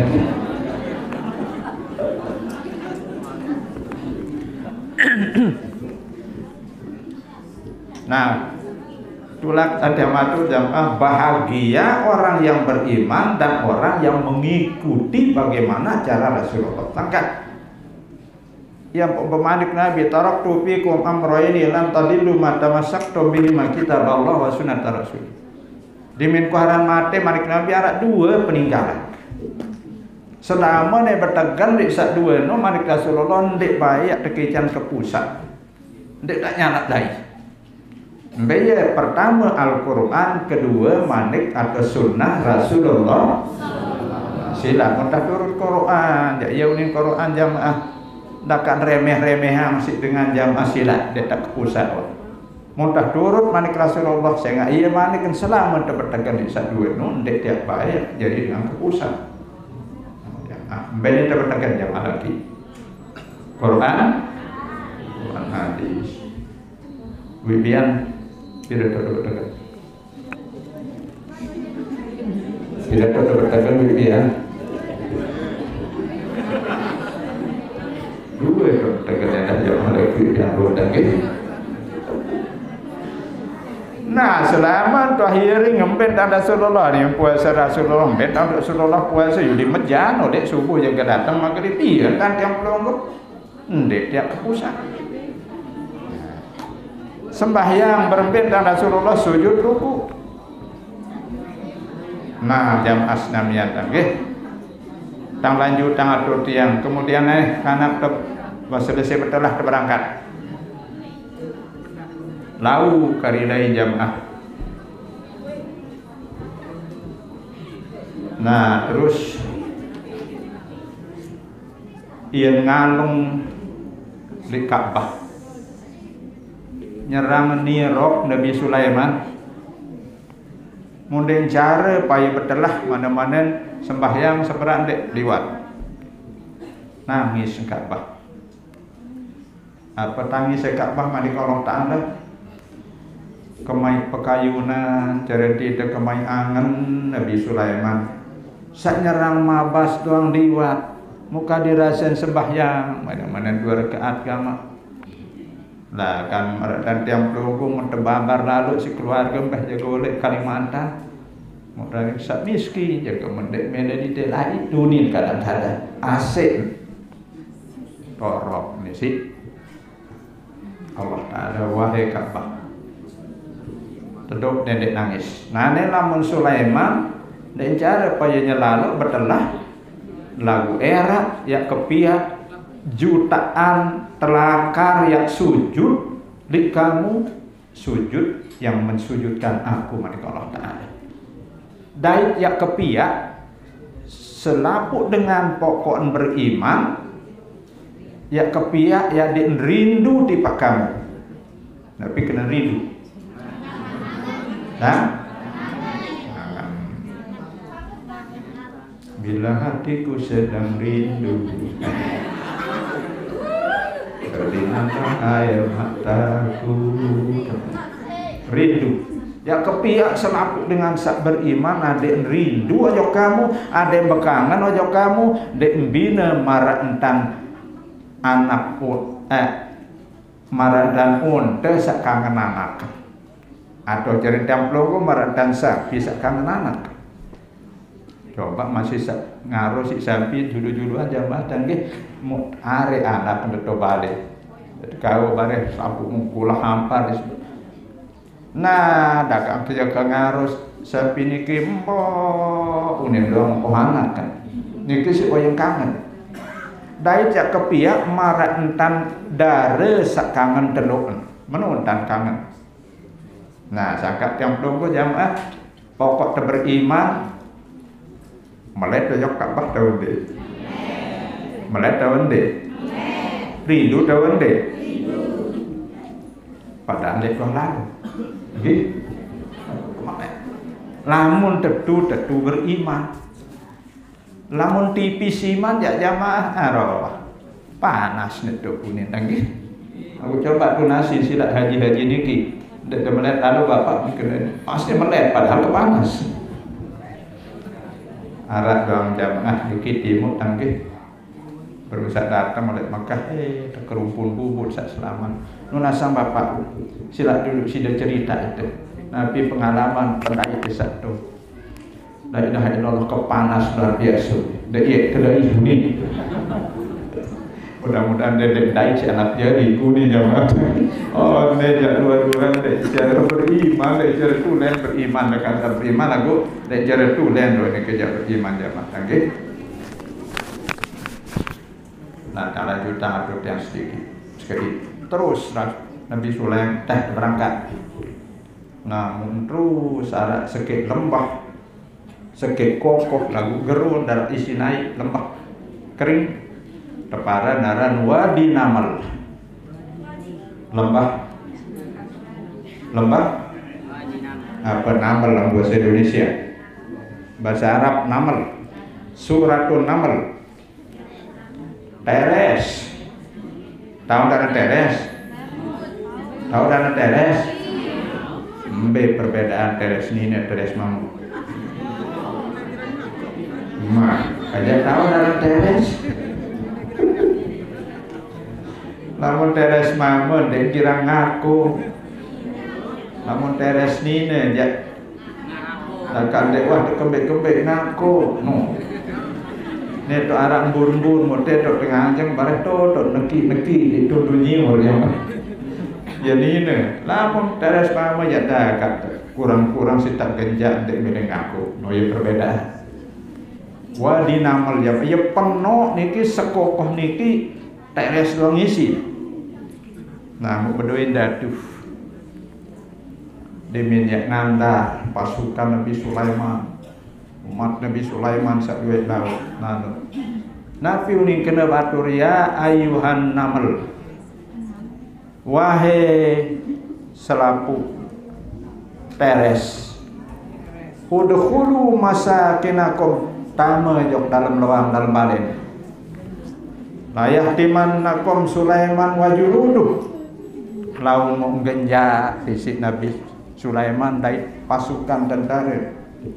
Nah, tulak adamatu jamaah bahagia orang yang beriman dan orang yang mengikuti bagaimana cara Rasulullah. Tangkat yang pemanik Nabi taraktu fikum amrayni lan tadillu ma tamassaktum bihi ma kitaballah wa sunnat rasul. Dimin kuharan mate manik Nabi arak 2 peninggalan. Selama ne bertegan dik sak 2 no manik Rasulullah ndik baik tekican ke pusat. Ndik tak nyalak lagi. Mbaya pertama Al-Qur'an, kedua manik atau sunnah Rasulullah. Sila muntah turut Qur'an, ya unin Qur'an jamaah. Dakan remeh-remeh masih dengan jamaah silat dia tak ke pusat. Muntah turut manik Rasulullah saya nggak iya manik kan selama terbertegan di saat 2 no ndek tiap baik jadi dengan ke pusat. Mbak terbertegan jamaah lagi. Quran hadis. Wibian tidak terbertegan. Tidak terbertegan wibian. 2 terkadang jamaah lagi yang rodang gitu. Nah, selama tu akhiri ngempet ada Rasulullah ni puasa Rasulullah ngempet ada Rasulullah puasa di masjid dek subuh jaga datang maghrib iya kan yang pelonggok ndek tiap ke pusat. Sembahyang berempet dan Rasulullah sujud ruku. Nah, jam asnamian nggih. Tang lanjut tang atur tiang kemudian anak selesai betulah berangkat lau karilai jamaah. Nah terus ia ngalung di Ka'bah nyerang nirok Nabi Sulaiman mundeng cara payah betelah mana-mana sembahyang seberang dek liwat nangis Ka'bah. Apa tangis Ka'bah mandi Allah Ta'ala kemai pekayunan cerita kemai angen Nabi Sulaiman sak nyerang mabas doang liwat muka dirasain sembahyang mana-mana 2 rakaat kama lah kan dan tiang pelunggung mentebabar lalu si keluarga mbah jaga oleh Kalimantan modal sak miskin jaga mendek melodi lain dunin kadang-kadang asik torok ni si Allah Ta'ala wahai Ka'bah teduk nenek nangis. Nah ini lamun Sulaiman dan cara payahnya lalu bertelah lagu era ya kepiak jutaan telakar yang sujud di kamu sujud yang mensujudkan aku manik Allah Ta'ala. Dait ya kepiak selaput dengan pokok beriman ya kepiak ya rindu di pak kamu tapi kena rindu nah bila hatiku sedang rindu terlintas air mataku rindu ya kepiak selaput dengan sak beriman ada yang rindu aja kamu ada yang bekangan aja kamu dek bina marah entang anak pun marah dan unta sak kangen anak atau cerita pelongo marah dan sapi sak kangen anak coba masih ngaruh si sapi julu-julu aja bahkan ke mau are anak pendeto balik kau bare sapu mengkulah hampar nah dagang jaga ngaruh sapi niki empo unih dong pohangat kan niki si oyang kangen dai jak kepiak marak entan dare sak kangen teluk menuntan kangen. Nah sakat yang tunggu jamaah pokok beriman melet dojok Ka'bah tahun deh melet tahun deh rindu tahun deh pada andek lalu gitu. Lamun tetu beriman, lamun tipis iman ya jamaah arwah panas netu kuning tanggi. Aku coba tunasi silat haji niki, dek melet lalu bapak mikir pasti melet padahal kepanas. Arak doang jamaah niki timur tanggi. Berusaha datang melet Makkah kerumpun bubut sak selamat. Nunasam bapak silat dulu sida cerita itu. Nabi pengalaman pendai desa itu. La ilaha illallah kepanas luar biasa. Dek iya kedai ini. Mudah-mudahan dek dai si anak jadi kuni jamaah. Oh, dek luar-luar dek cara beriman, dek cara tulen beriman dekat beriman aku dek cara tulen do nek kerja beriman jamaah nggih. Nah, kalau juta atau yang sedikit. Sekali terus Nabi Sulaiman berangkat. Namun terus ada sekit lembah, sekit kokoh lagu gerun dan isi naik lembah kering tepara naran wadi namal lembah apa namal dalam bahasa Indonesia, bahasa Arab namal, suratun namal teres, tahu dari teres, Mbe perbedaan teres nina teres mamu. Aja tahu dalam teres. Namun teres mamu dek kira ngaku. Namun teres nina ya. Takkan dek wah kembek ngaku. No. Neto arang bun mote tok tengah anjing bareh tok neki itu dunyi ya. Jadi ini, lamun teres pama ya dah kurang sitak genjak dek mileng aku, noye perbedaan. Wadi namal ya penuh niki sekokoh niki teres doang isi. Nah, mau berdoain datuh. Diminyak ngandar pasukan Nabi Sulaiman, umat Nabi Sulaiman sak duit laut. Nabi uning kena batur ya ayuhan namal. Wahai selapu teres, udkhulu masakinakum tama jok dalam lawang dalam balen. Layah timannakum Sulaiman wajuruduh. Laun mau genja fisik Nabi Sulaiman dari pasukan tentara.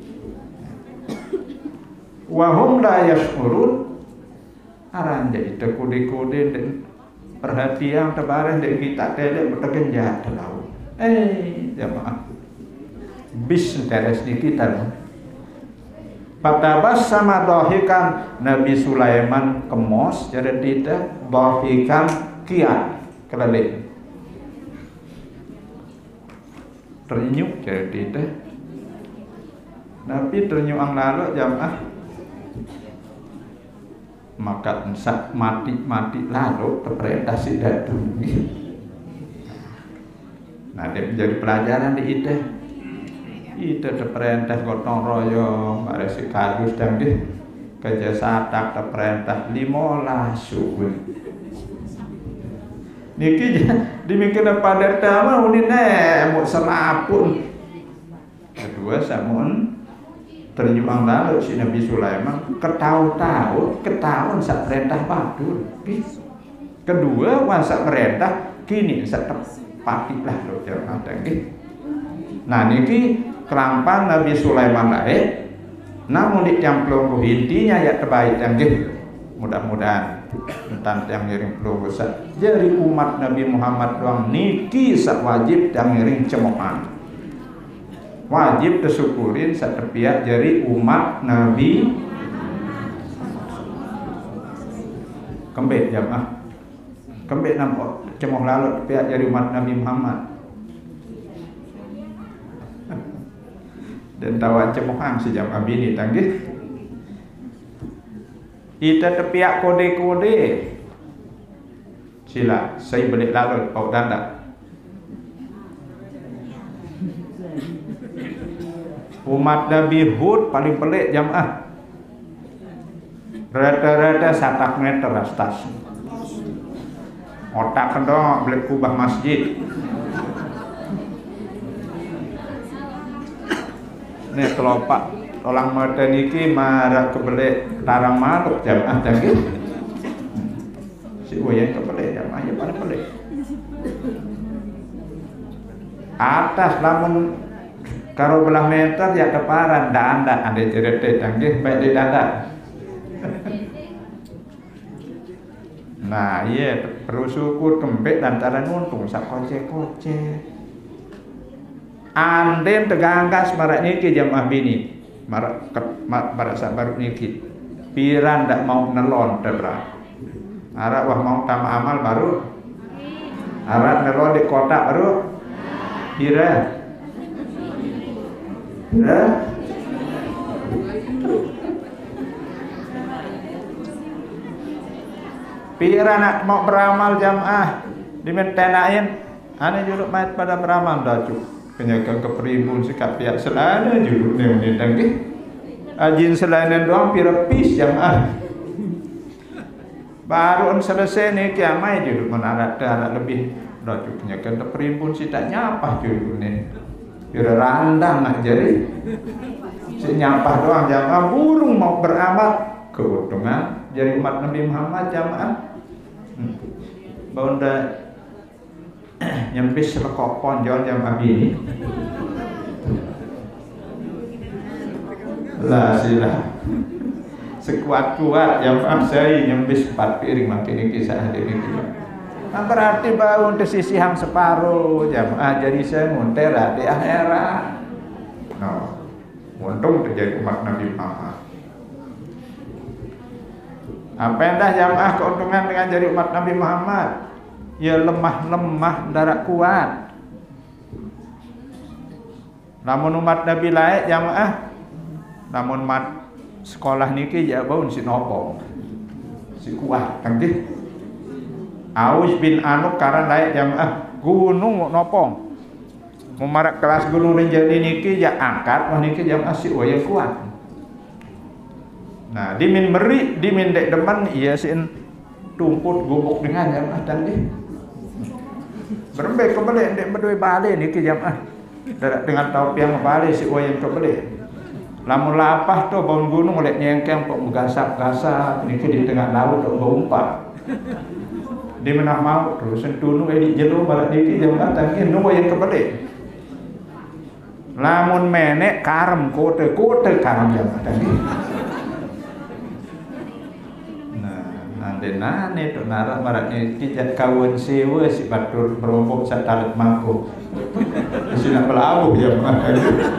Wahum la yashurun. Aran jadi tekudi-kudi dan perhatian tebarang dari kita telek bertegenjat laut. Jamaah bis teres di kita. Patabas sama dohikan Nabi Sulaiman kemos jadi tidak dohikan kiat kelalik ternyuk jadi tidak. Nabi ternyuk ang lalu jamaah maka sak mati lalu terperintah si datu. Nah dia menjadi pelajaran di itu terperintah gotong royong ada si kardus dan di kerja satak terperintah 15 subuh. Niki dimikir pada tamu ini mau selapun. Kedua samun ternyuang lalu si Nabi Sulaiman ketahuan sak perintah batur. Kedua sak perintah kini sak patilah lo jangan ada. Nah niki kelampan Nabi Sulaiman lain, namun di yang pelunggu intinya ya terbaik yang mudah-mudahan tentang yang ngiring pelunggu jadi umat Nabi Muhammad doang niki sak wajib yang ngiring cemokan. Wajib tersyukurin setiap jadi umat Nabi kembali jamaah kembali nampak cemoh lalu pihak jadi umat Nabi Muhammad dan tawan cemohang sejam abini tanggih Ita tepiak kode-kode. Sila, saya balik lalu Pak Danda. Umat Nabi Hud paling pelik jamaah. Rata-rata 1 meter atas. Otak kendong beli kubah masjid. Nih kelopak tolong mata niki marah kebelik tarang maluk jamaah jangan. Si wayang kebelik jamaah ya pada pelik. Atas lamun karo belah meter ya keparan danda ada cerita canggih baik di danda. Nah iya perlu syukur kembek dan cara nuntung sak koce-koce. Anden tegangkas marak niki jamaah bini marak sak baru niki piran ndak mau nelon tebra arak wah mau tama amal baru arak nelon di kotak baru pira pira nak mau beramal jamaah dimentenain ane juluk mait pada beramal dah cuk penjaga keprimbun sikap pihak selana juluk ni menitang ke ajin selana doang pira pis jamaah baru selesai ni kiamai juluk menarak darat lebih dah cuk penjaga keprimbun si tak nyapah juluk ni pira randang nak jadi si nyapah doang jamaah burung mau beramal keuntungan jadi umat Nabi Muhammad jamaah Bunda nyempis lekopon jauh jam abi lah sila sekuat-kuat yang saya nyempis 4 piring makin ini kisah hari ini nah berarti bau untuk sisi hang separuh jamaah jadi saya muntera di akhirat no untung terjadi umat Nabi Muhammad. Apa yang dah jamaah keuntungan dengan jadi umat Nabi Muhammad? Ya lemah-lemah darat kuat. Namun umat Nabi lain jamaah, namun mat sekolah niki ya baun si nopong, si kuat, kanti. Aus bin Anuk karena lain jamaah gunung nopong. Memarak kelas gunung jadi niki ya angkat, wah niki jamaah si wayang kuat. Nah, dimin meri, dimin dek depan, iya sin tumput gubuk dengan jamaah tadi. Berembek kebalik, dek berdua balik ni ke jamaah. Dengan taupiang balik si wayang kebalik. Lamun lapah tu bangun gunung oleh nyengkeng pok gasak-gasak, ni ke di tengah laut tu berumpat. Di mana mau terus sentunu di jelu balik ni ke jamaah tadi, nu wayang kebalik. Lamun menek karam kote karam jamaah tadi. Nane tu narak maraknya kijat kawan sewa si batur berombok sak talet mangkuk. Sudah pelawuh ya makan.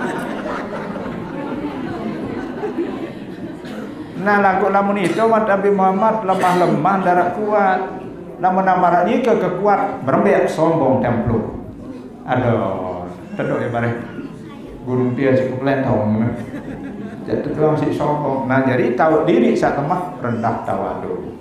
Nah lagu lamun itu mat Nabi Muhammad lemah-lemah darat kuat. Lamun amarak ni kekuat berembek sombong templu. Aduh, tedok ya bareng. Gunung dia si keplentong. Jadi tuang si sombong. Nah jadi tahu diri sak temah rendah tawadu.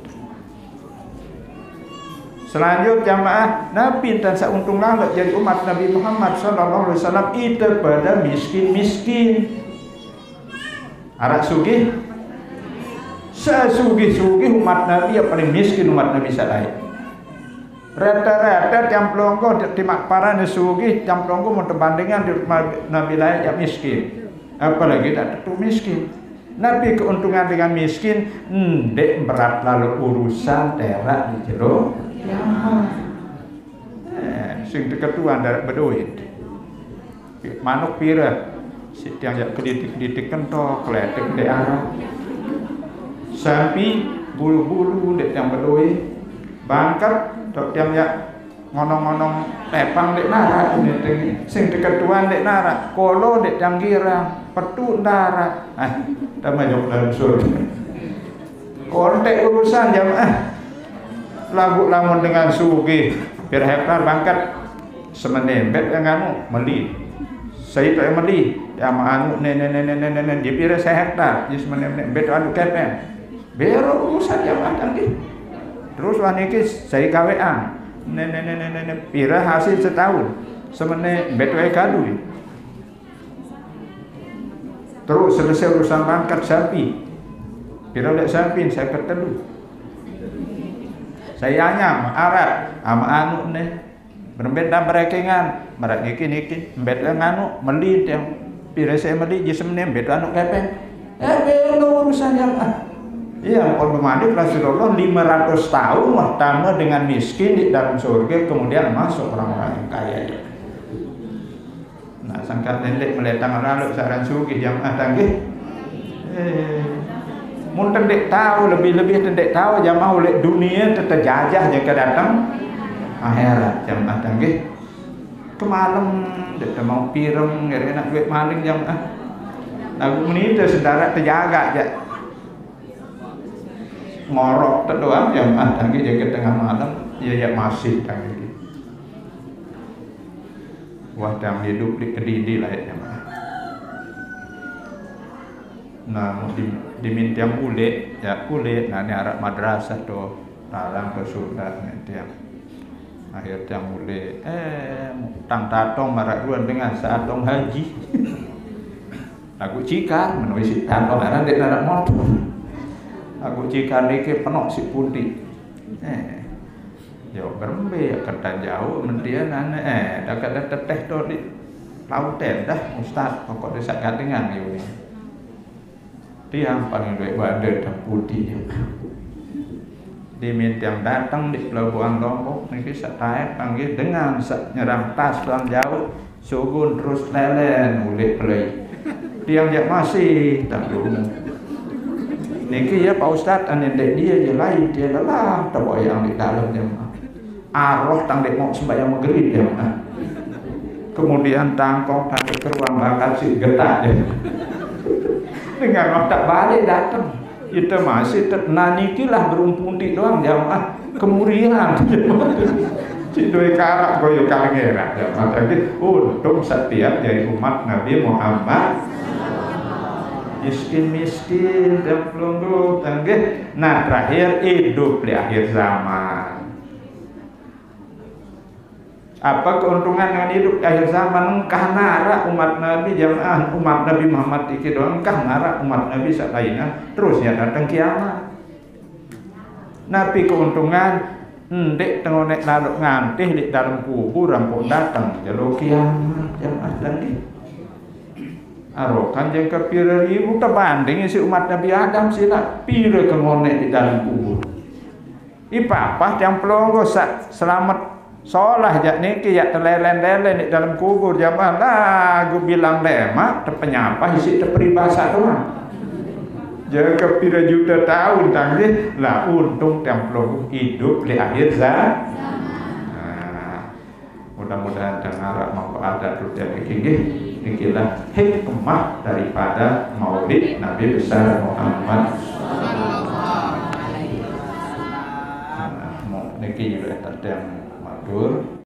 Selanjutnya jamaah Nabi dan seuntung langit jadi umat Nabi Muhammad sallallahu alaihi wasallam itu pada miskin-miskin. Arak sugih sesugih-sugih umat Nabi yang paling miskin umat Nabi sallallahu. Rata-rata jam pelonggo di makparan sugih, jam pelonggo mau perbandingan di Nabi lain yang miskin. Apalagi tak tentu miskin. Nabi keuntungan dengan miskin, dek berat lalu urusan terak di jero. Sing ketuan dari berduit manuk pira si tiang jak kedidik kentok kletek di arah sampai bulu-bulu dek yang berduit bangkat dok tiang jak ngonong-ngonong tepang dek narak sing ketuan dek narak kolo dek yang gira petu narak tambah jok dalam surga kontek urusan jamaah lagu lamun dengan sugi bir hektar bangkat semenembet yang anu meli saya tak meli ya anu nenek di pira 1 hektar di semenembet anu kepen Bero urusan jamaah tangki. Terus waniki saya kawean. Nenek pira hasil setahun. Semene betwe kadu. Terus selesai urusan pangkat sapi. Pira lek sapi saya ketelu. Saya anyam Arab ama anu ne. Berbeda merekengan, mereka niki beda nganu meli yang pira saya meli je semene beda anu kepeng. Belo urusan jamaah. Iya, otomatis Rasulullah 500 tahun pertama dengan miskin di dalam surga, kemudian masuk orang-orang yang kaya. Nah, sangkat nenek meletang lalu saran sugih jamaah tangkih. Mun tendek tahu lebih-lebih tendek tahu jamaah oleh dunia terjajah yang kedatang akhirat jamaah tangkih. Kemalam dek mau pirem enak duit maling jamaah. Lagu ini saudara terjaga aja. Ngorok doang jamaah tangkih jaga tengah malam ya masih tangkih. Wah, yang hidup di kedidi lah ya jamaah. Nah, diminta yang kulit, ya kulit. Nah, ini arah madrasah tuh, talang ke surga nanti yang akhir yang kulit. Tang tatong marak ruan dengan satong haji. Aku cikar menulis tatong arah dek narak motor. Aku cikar dek penuh si putih. Yo berembe ya ketan jauh mentian dah kada teteh to di lauten dah ustaz pokok desa katingan yo ni. Tiang paling duit badar dan putih. Diminta yang datang di pelabuhan Lombok niki satae panggil dengan nyerang tas dalam jauh sugun terus lelen ulik play. Tiang jak masih tak dulu. Niki ya Pak Ustaz anendek dia je lain dia lelah terbayang di dalam jemaah. Arwah tang dek mau sembahyang maghrib ya. Kemudian tangkong tangkik ke ruang bakar si getak ya. Dengan waktu balik datang itu masih nanikilah berumpunti doang jamaah kemudian si doi karak goyo kalengera jamaah tadi untung setiap dari umat Nabi Muhammad miskin dan pelunggu tanggih. Nah terakhir hidup di akhir zaman. Apa keuntungan dengan hidup di akhir zaman? Engkah nara umat Nabi jamaah umat Nabi Muhammad iki doang engkah nara umat Nabi sakaliana terus ya datang kiamat. Nabi keuntungan ndek tengonek larut ngantih di dalam kubur rampok datang jalur kiamat jamaah tadi. Arokan yang ke pira ribu terbanding si umat Nabi Adam sila pira kengonek di dalam kubur. Ipapah yang pelonggo selamat solah jak niki ya telelen-lelen di dalam kubur jamaah lah gue bilang lemak terpenyapa isi terperibahasa doang. Jangan kepira juta tahun tanggi lah untung templo hidup di akhir zaman. Mudah-mudahan dengar manfaat rutin iki nikilah hikmah daripada Maulid Nabi besar Muhammad. Niki juga terdang matur